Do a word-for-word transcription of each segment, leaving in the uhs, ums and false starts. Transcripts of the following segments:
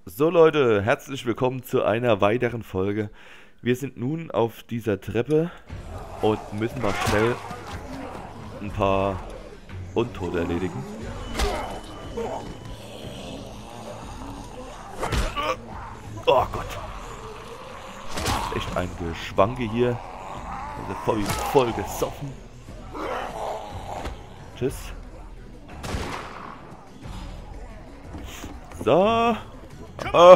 So Leute, herzlich willkommen zu einer weiteren Folge. Wir sind nun auf dieser Treppe und müssen mal schnell ein paar Untote erledigen. Oh Gott. Das ist echt ein Geschwanke hier. Wir sind voll, voll gesoffen. Tschüss. So. Oh.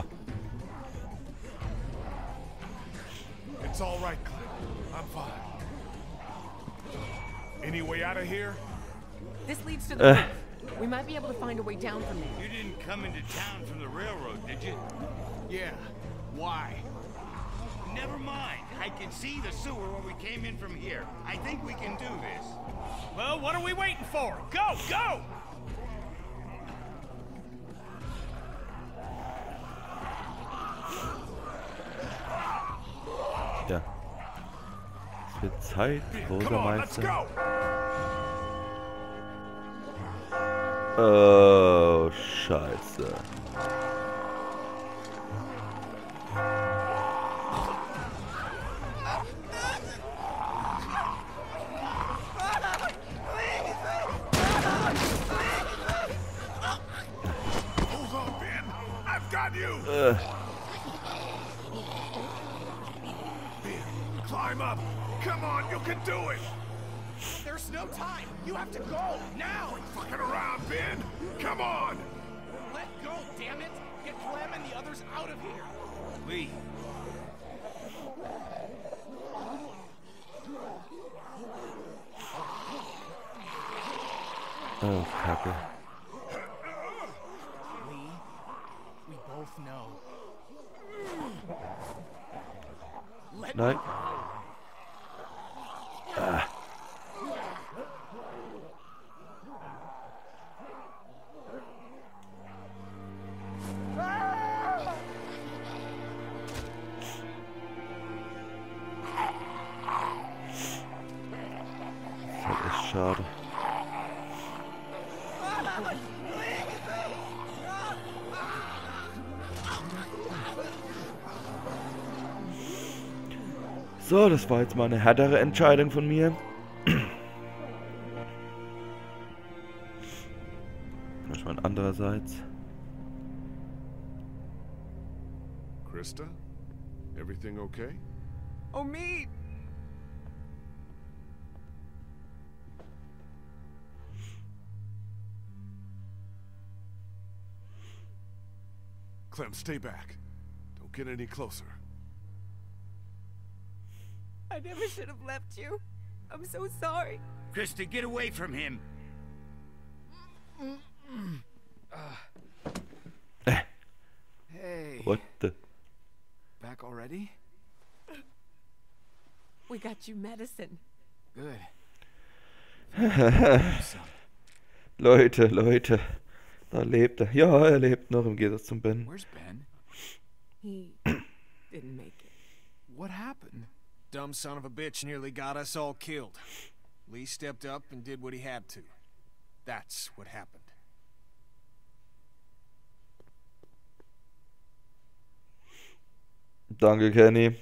It's all right, Clem. I'm fine. Any way out of here? This leads to the Uh. roof. We might be able to find a way down from there. You didn't come into town from the railroad, did you? Yeah. Why? Never mind. I can see the sewer when we came in from here. I think we can do this. Well, what are we waiting for? Go, go! Ja. Es wird Zeit, Come on, let's Bürgermeister. go! Oh, Scheiße. Hold on, Ben. I've got you. Äh, Ben, climb up. Come on, you can do it. There's no time. You have to go now. Quit fucking around, Ben. Come on. Let go, damn it. Get Clem and the others out of here. Lee. oh, Kacke. Lee, we both know. Nein. Ah. Das ist halt echt schade. So, das war jetzt mal eine härtere Entscheidung von mir. Ich meine, andererseits. Krista, everything okay? Oh, me! Clem, stay back. Don't get any closer. I never should have left you. I'm so sorry. Krista, get away from him. Hey, What the? back already? We got you medicine. Good. Leute, Leute. Da lebt er. Ja, er lebt noch im Gegensatz zum Ben. Where's Ben? He didn't make it. What happened? Dumb son of a bitch nearly got us all killed. Lee stepped up and did what he had to. That's what happened. Danke, Kenny.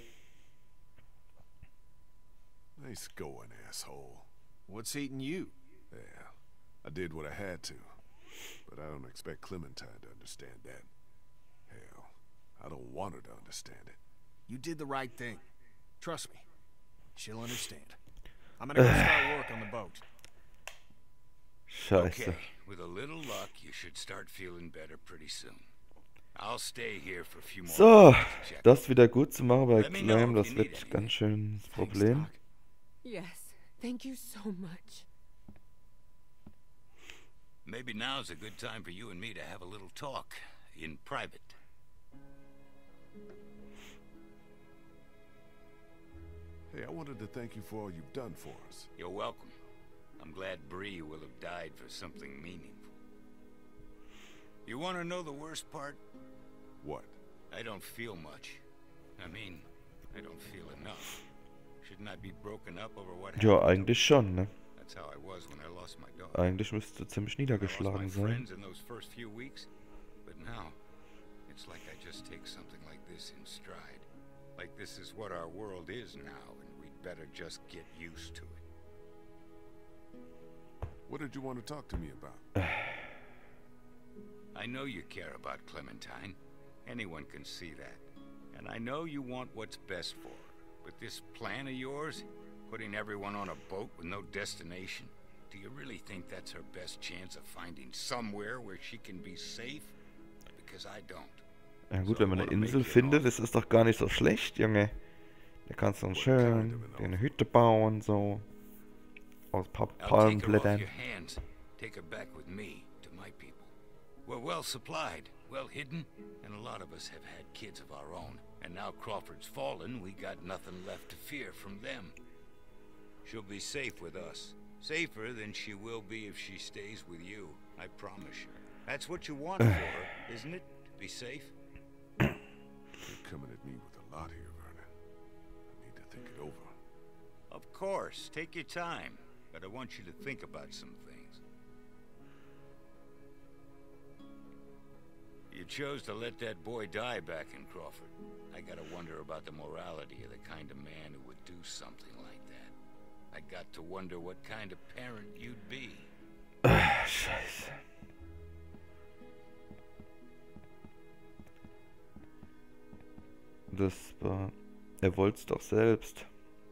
Nice going, asshole. What's eating you? Yeah, I did what I had to. But I don't expect Clementine to understand that. Hell, I don't want her to understand it. You did the right thing. Trust me. She'll understand. I'm gonna go start work on the boat. Scheiße. Okay, with a little luck, you should start feeling better pretty soon. I'll stay here for a few more So, hours to check. das wieder gut zu machen bei Let me know Clem, if das you need wird anything. ganz schön das Thanks, Problem. Doc. Yes, thank you so much. Maybe now's a good time for you and me to have a little talk in private. Hey, I wanted to thank you for all you've done for us. You're welcome. I'm glad Bree will have died for something meaningful. You want to know the worst part? What? I don't feel much. I mean, I don't feel enough. Shouldn't I be broken up over what Ja, happened? eigentlich schon, ne? That's how I was when I lost my dog. Eigentlich müsste ziemlich I lost my niedergeschlagen sein. friends in those first few weeks, but now it's almost like I just take something like this in stride. Like this is what our world is now, and we'd better just get used to it. What did you want to talk to me about? I know you care about Clementine. Anyone can see that. And I know you want what's best for her. But this plan of yours, putting everyone on a boat with no destination, do you really think that's her best chance of finding somewhere where she can be safe? Because I don't. Ja gut, wenn man eine Insel findet, das ist doch gar nicht so schlecht, Junge. Da kannst du dann schön eine Hütte bauen, so. Aus Pa- Palmblättern. Take her back with me to my people. We're well supplied, well hidden, and a lot of us have had kids of our own. And now Crawford's fallen, we got nothing left to fear from them. She'll be safe with us. Safer than she will be if she stays with you, I promise you. That's what you want for her, isn't it? To be safe? You're coming at me with a lot here, Vernon. I need to think it over. Of course, take your time. But I want you to think about some things. You chose to let that boy die back in Crawford. I gotta wonder about the morality of the kind of man who would do something like that. I got to wonder what kind of parent you'd be. Scheiße. Das war... Er wollte es doch selbst.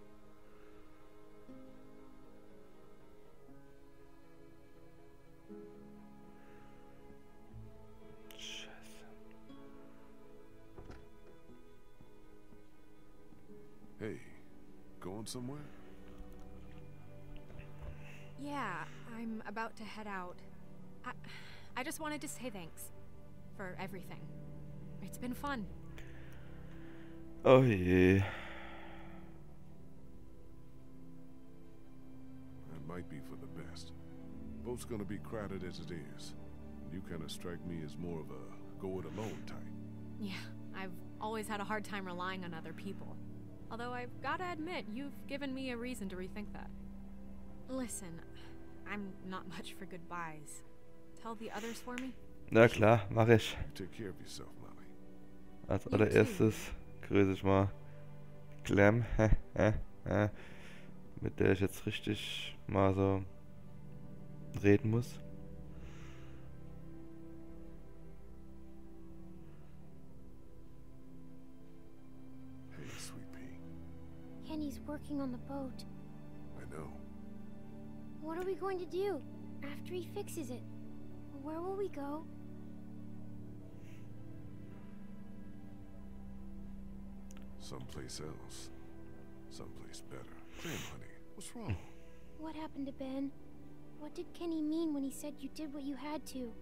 Hey, going somewhere? Yeah, I'm about to head out. I, I just wanted to say thanks for everything. It's been fun. Oh je. That might be for the best. Boat's gonna be crowded as it is. You kind of strike me as more of a go-it-alone type. Yeah, I've always had a hard time relying on other people. Although I've gotta admit, you've given me a reason to rethink that. Listen, I'm not much for goodbyes. Tell the others for me? Na klar, mach ich. You take care of yourself, Molly. Als allererstes grüße ich mal Clem, mit der ich jetzt richtig mal so reden muss. Hey, sweet pea. Kenny's working on the boat. I know. What are we going to do after he fixes it? Where will we go? Someplace else. Someplace better. Clem, honey, what's wrong? What happened to Ben? What did Kenny mean when he said you did what you had to?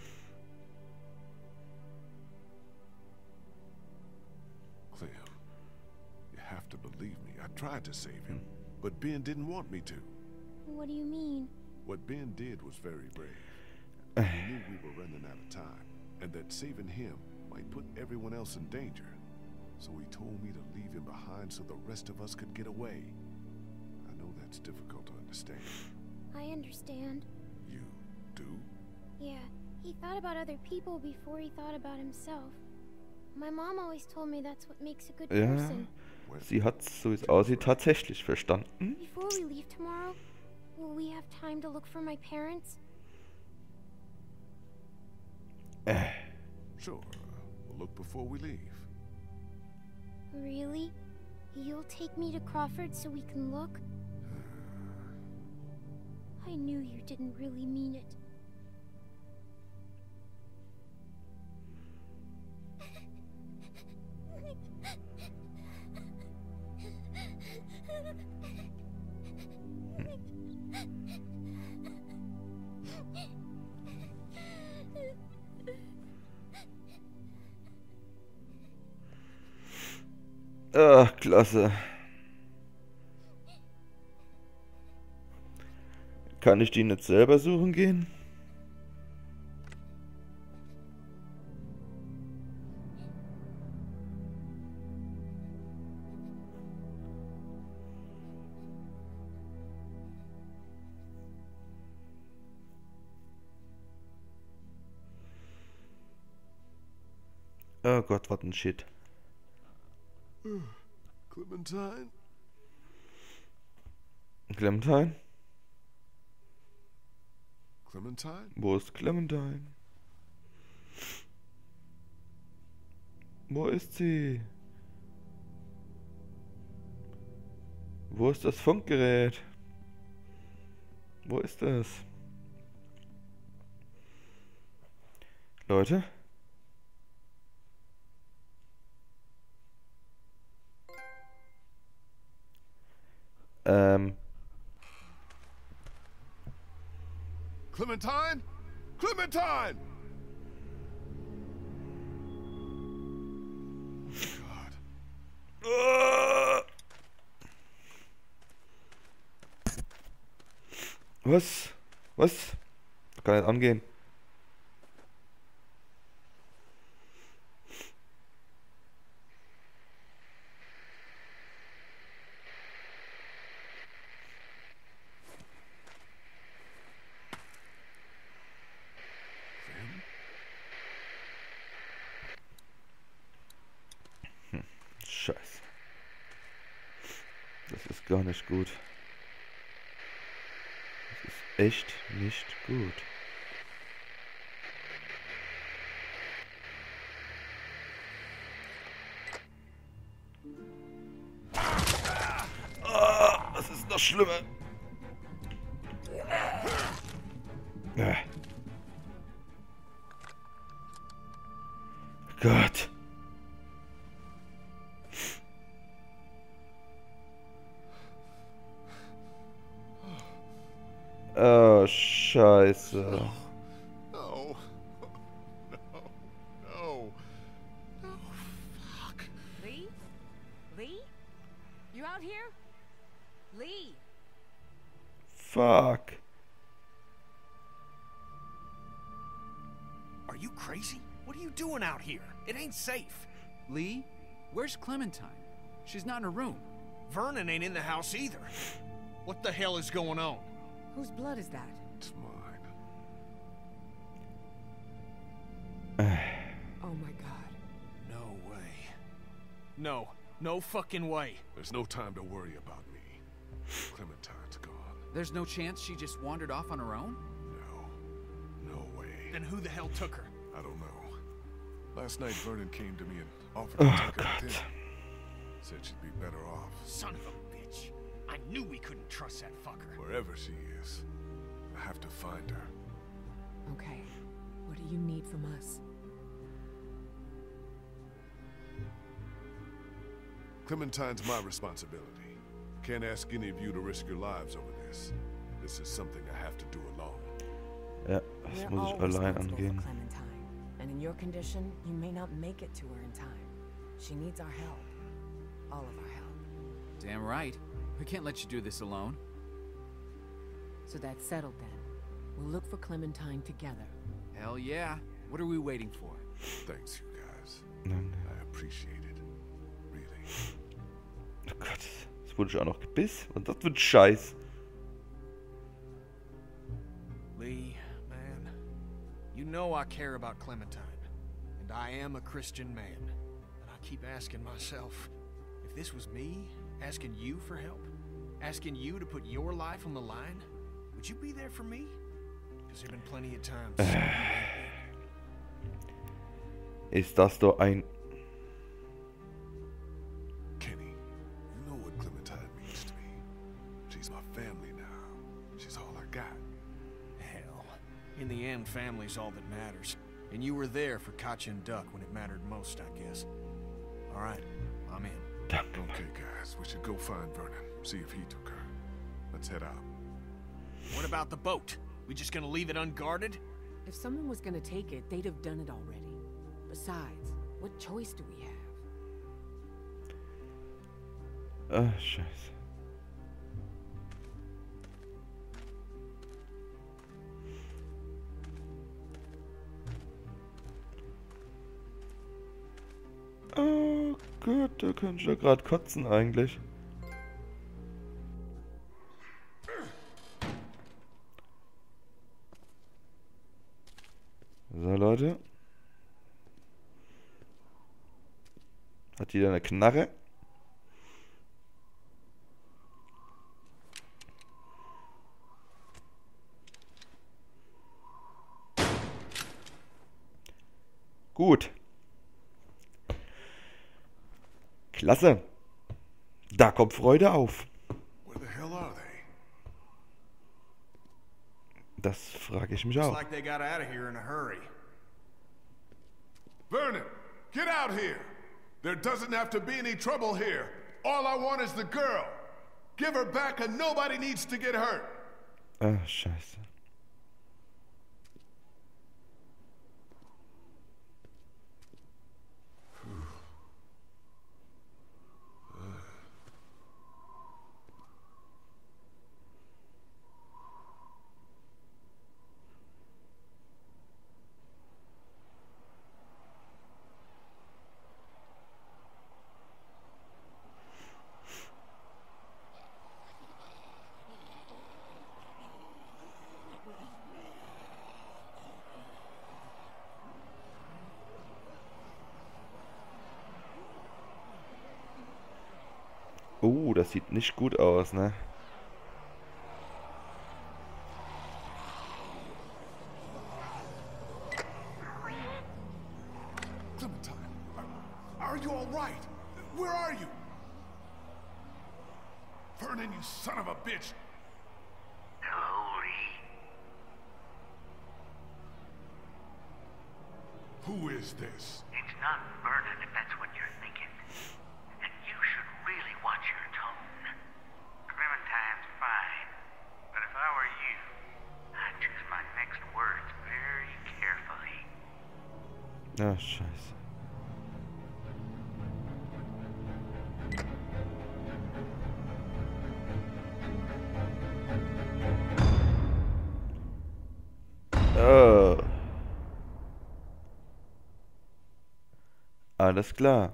Clem, you have to believe me. I tried to save him, but Ben didn't want me to. What do you mean? What Ben did was very brave. He knew we were running out of time, and that saving him might put everyone else in danger. So he told me to leave him behind so the rest of us could get away. I know that's difficult to understand. I understand. You do? Yeah, he thought about other people before he thought about himself. My mom always told me that's what makes a good Ja, person. sie hat es, so wie es aussieht, tatsächlich verstanden. Before we leave tomorrow, will we have time to look for my parents? Äh. Sure. We'll look before we leave. Really? You'll take me to Crawford so we can look? I knew you didn't really mean it. Ach, klasse. Kann ich die nicht selber suchen gehen? Oh Gott, was ein Shit. Clementine? Clementine? Clementine? Wo ist Clementine? Wo ist sie? Wo ist das Funkgerät? Wo ist es? Leute? Ähm. Clementine? Clementine! Was? Was? Kann nicht angehen. Hm, Scheiße. Das ist gar nicht gut. Das ist echt nicht gut. Ah, das ist noch schlimmer. Ah. Gott. Oh, Scheiße. No. No. No. No. Fuck. Lee? Lee? You out here? Lee? Fuck. Are you crazy? What are you doing out here? It ain't safe. Lee, where's Clementine? She's not in her room. Vernon ain't in the house either. What the hell is going on? Whose blood is that? It's mine. Oh my god. No way. No. No fucking way. There's no time to worry about me. Clementine's gone. There's no chance she just wandered off on her own? No. No way. Then who the hell took her? I don't know. Last night Vernon came to me and offered to Oh, take her God. with him. Said she'd be better off. Son of a bitch. I knew we couldn't trust that fucker. Wherever she is, I have to find her. Okay. What do you need from us? Clementine's my responsibility. Can't ask any of you to risk your lives over this. This is something I have to do alone. Ja, das We're muss all ich allein responsible for angehen. Clementine. And in your condition, you may not make it to her in time. She needs our help. All of our help. Damn right. We can't let you do this alone. So that's settled then. We'll look for Clementine together. Hell yeah. What are we waiting for? Thanks, you guys. Nein. I appreciate it. Really. Oh Gott, jetzt wurde ich auch noch gebissen. Und das wird Scheiß. Lee, man, you know I care about Clementine, and I am a Christian man. But I keep asking myself, if this was me, asking you for help, asking you to put your life on the line, would you be there for me? Because there've been plenty of times. you ain't been. Ist das doch ein... Kenny, you know what Clementine means to me. She's my family now. She's all I got. Hell, in the end, family's all that matters. And you were there for Katja and Duck when it mattered most, I guess. All right, I'm in. Danke. Okay, guys, we should go find Vernon. See if he took her. Let's head out. What about the boat? We just gonna leave it unguarded? If someone was gonna take it, they'd have done it already. Besides, what choice do we have? Ah, Scheiße. Oh Gott, da könnte ich ja gerade kotzen eigentlich. So, Leute. Hat jeder eine Knarre? Gut. Klasse. Da kommt Freude auf. Where the hell are they? Das frage ich mich Looks auch. like they got out of here in a hurry. Vernon, get out here! There doesn't have to be any trouble here. All I want is the girl. Give her back and nobody needs to get hurt. Ah, scheiße. Oh, das sieht nicht gut aus, ne? Clementine, are, are you all right? Where are you? Vernon, you son of a bitch! Hello, Lee. Who is this? It's not Vernon, if that's what you're thinking. And you should really watch your tone. Clementine's fine, but if I were you, I'd choose my next words very carefully. Ah, scheiße. Oh. Alles klar.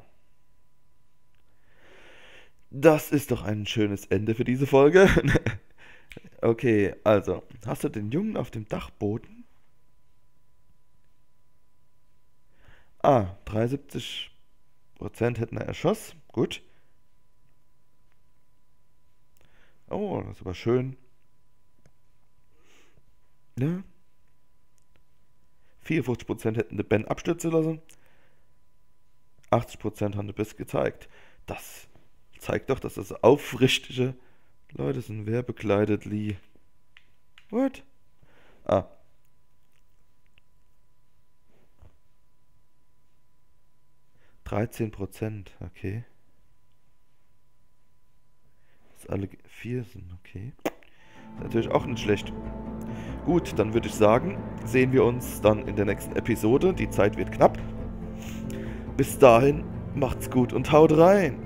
Das ist doch ein schönes Ende für diese Folge. Okay, also, hast du den Jungen auf dem Dachboden? Ah, dreiundsiebzig Prozent hätten er erschossen. Gut. Oh, das ist aber schön. Ja. vierundfünfzig Prozent hätten den Ben abstürzen lassen. achtzig Prozent haben den Biss gezeigt. Das zeigt doch, dass das aufrichtige Leute sind. Wer bekleidet Lee? What? Ah. dreizehn Prozent, okay. Dass alle vier sind, okay. Ist natürlich auch nicht schlecht. Gut, dann würde ich sagen, sehen wir uns dann in der nächsten Episode. Die Zeit wird knapp. Bis dahin, macht's gut und haut rein.